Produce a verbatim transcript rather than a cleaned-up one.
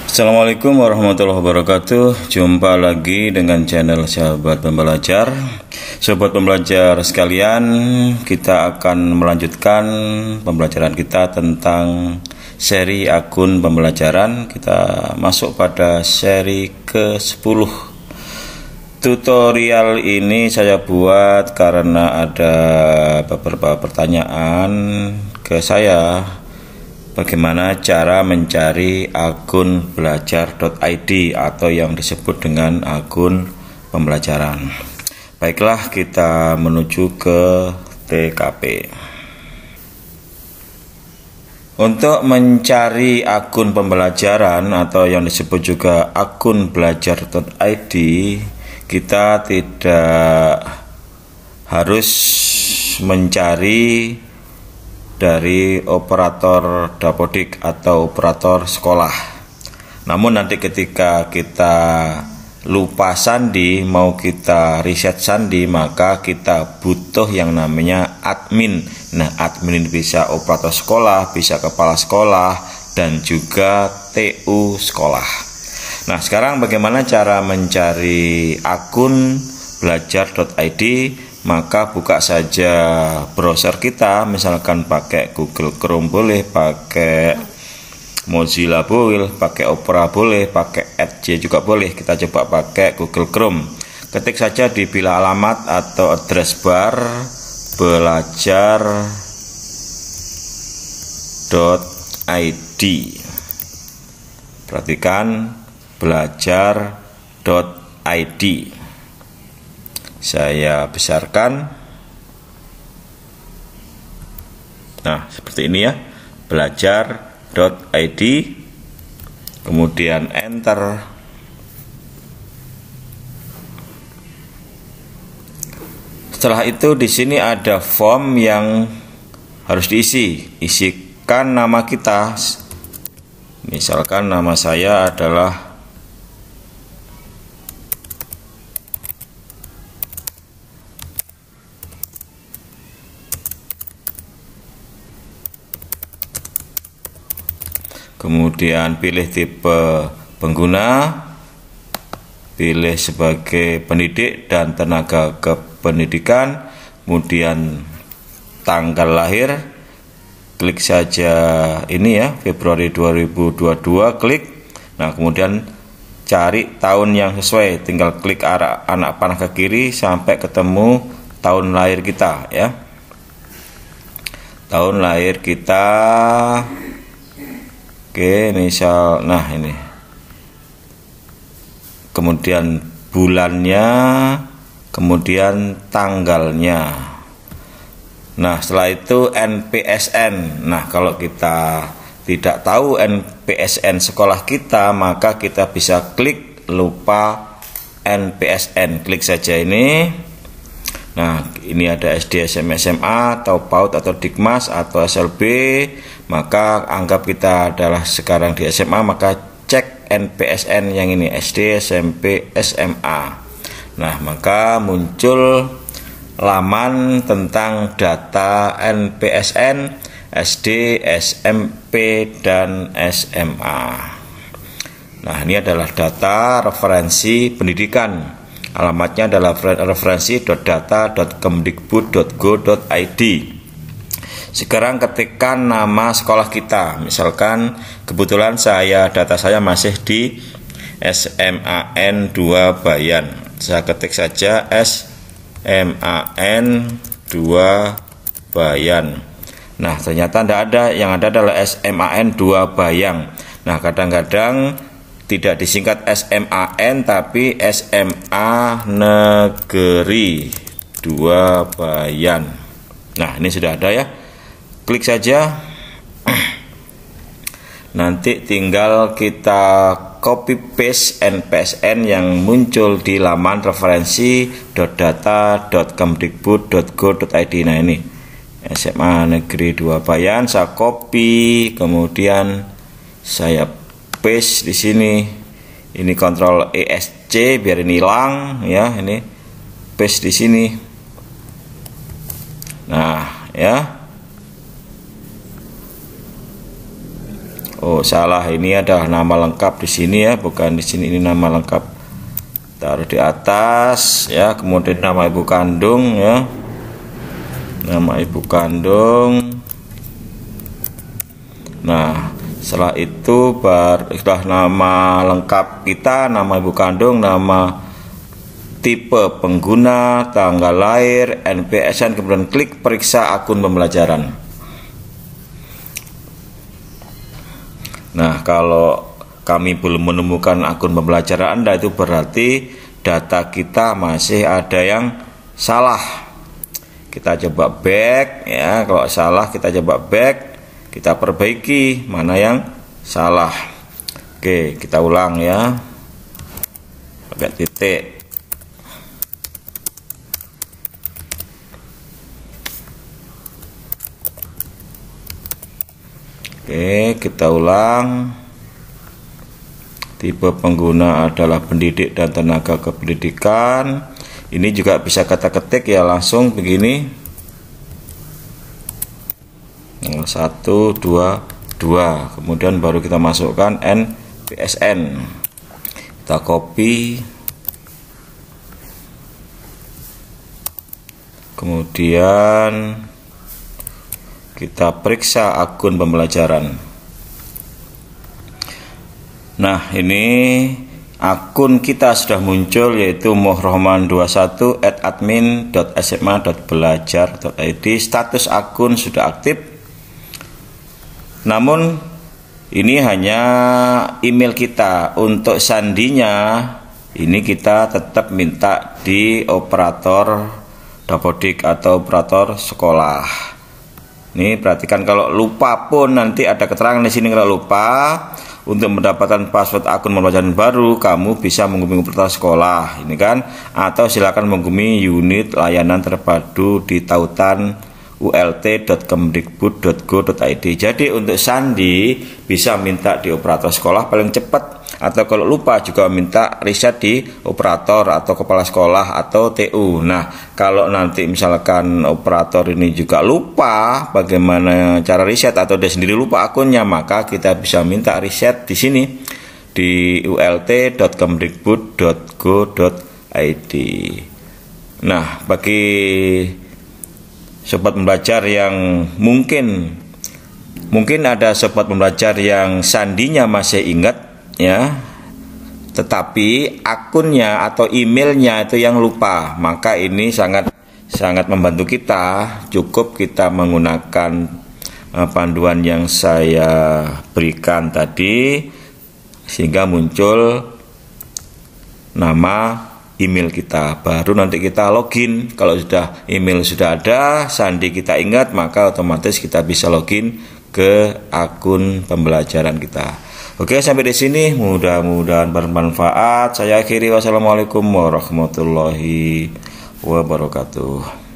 Assalamualaikum warahmatullahi wabarakatuh. Jumpa lagi dengan channel Sahabat Pembelajar. Sobat pembelajar sekalian, kita akan melanjutkan pembelajaran kita tentang seri akun pembelajaran. Kita masuk pada seri ke sepuluh. Tutorial ini saya buat karena ada beberapa pertanyaan ke saya, bagaimana cara mencari akun belajar dot i d atau yang disebut dengan akun pembelajaran. Baiklah, kita menuju ke T K P. Untuk mencari akun pembelajaran atau yang disebut juga akun belajar dot i d, kita tidak harus mencari dari operator dapodik atau operator sekolah. Namun nanti ketika kita lupa sandi, mau kita reset sandi, maka kita butuh yang namanya admin. Nah, admin ini bisa operator sekolah, bisa kepala sekolah, dan juga T U sekolah. Nah, sekarang bagaimana cara mencari akun belajar dot i d? Maka buka saja browser kita, misalkan pakai Google Chrome boleh, pakai Mozilla boleh, pakai Opera boleh, pakai Edge juga boleh. Kita coba pakai Google Chrome. Ketik saja di bila alamat atau address bar belajar dot i d. Perhatikan, belajar dot i d. Saya besarkan. Nah, seperti ini ya, belajar dot i d, kemudian enter. Setelah itu di sini ada form yang harus diisi. Isikan nama kita. Misalkan nama saya adalah kemudian pilih tipe pengguna, pilih sebagai pendidik dan tenaga kependidikan, kemudian tanggal lahir, klik saja ini ya, Februari dua ribu dua puluh dua, klik. Nah, kemudian cari tahun yang sesuai, tinggal klik arah anak panah ke kiri sampai ketemu tahun lahir kita ya. Tahun lahir kita, oke, misal, nah ini, kemudian bulannya, kemudian tanggalnya. Nah, setelah itu N P S N. Nah, kalau kita tidak tahu N P S N sekolah kita, maka kita bisa klik lupa N P S N. Klik saja ini. Nah, ini ada S D, S M, S M A, atau PAUD, atau Dikmas, atau S L B. Maka anggap kita adalah sekarang di S M A, maka cek N P S N yang ini, S D, S M P, S M A. Nah, maka muncul laman tentang data N P S N, S D, S M P, dan S M A. Nah, ini adalah data referensi pendidikan. Alamatnya adalah referensi dot data dot kemdikbud dot go dot i d. Sekarang ketikkan nama sekolah kita. Misalkan kebetulan saya data saya masih di S M A N dua Bayan. Saya ketik saja S M A N dua Bayan. Nah, ternyata tidak ada, yang ada adalah S M A N dua Bayang. Nah, kadang-kadang tidak disingkat S M A N tapi S M A Negeri dua Bayan. Nah, ini sudah ada ya. Klik saja. Nanti tinggal kita copy paste N P S N yang muncul di laman referensi dot data dot kemdikbud dot go dot i d. Nah, ini S M A Negeri dua Bayan, saya copy, kemudian saya paste di sini. Ini Ctrl E S C biar ini hilang ya, ini paste di sini. Nah, ya. Oh, salah, ini adalah nama lengkap di sini ya, bukan di sini, ini nama lengkap. Taruh di atas ya, kemudian nama ibu kandung ya. Nama ibu kandung. Nah, setelah itu baru sudah nama lengkap kita, nama ibu kandung, nama, tipe pengguna, tanggal lahir, N P S N, kemudian klik periksa akun pembelajaran. Nah, kalau kami belum menemukan akun pembelajaran Anda, itu berarti data kita masih ada yang salah. Kita coba back ya, kalau salah kita coba back, kita perbaiki mana yang salah. Oke, kita ulang ya, pakai titik. Oke, kita ulang. Tipe pengguna adalah pendidik dan tenaga kependidikan. Ini juga bisa kata ketik ya, langsung begini. satu, dua, dua. Kemudian baru kita masukkan N P S N. Kita copy. Kemudian kita periksa akun pembelajaran. Nah, ini akun kita sudah muncul, yaitu mohrohman dua puluh satu at admin dot s m a dot belajar dot i d. Status akun sudah aktif. Namun ini hanya email kita. Untuk sandinya ini kita tetap minta di operator dapodik atau operator sekolah. Nih, perhatikan, kalau lupa pun nanti ada keterangan di sini. Kalau lupa, untuk mendapatkan password akun pembelajaran baru, kamu bisa menghubungi operator sekolah, ini kan, atau silakan menghubungi unit layanan terpadu di tautan u l t dot kemdikbud dot go dot i d. Jadi untuk sandi bisa minta di operator sekolah paling cepat, atau kalau lupa juga minta riset di operator atau kepala sekolah atau T U. Nah, kalau nanti misalkan operator ini juga lupa bagaimana cara riset, atau dia sendiri lupa akunnya, maka kita bisa minta riset di sini di u l t dot kemdikbud dot go dot i d. Nah, bagi sobat pembelajar yang mungkin mungkin ada sobat pembelajar yang sandinya masih ingat ya, tetapi akunnya atau emailnya itu yang lupa, maka ini sangat sangat membantu kita. Cukup kita menggunakan uh, panduan yang saya berikan tadi, sehingga muncul nama email kita. Baru nanti kita login. Kalau sudah email sudah ada, sandi kita ingat, maka otomatis kita bisa login ke akun pembelajaran kita. Oke, sampai di sini, mudah-mudahan bermanfaat. Saya akhiri, wassalamualaikum warahmatullahi wabarakatuh.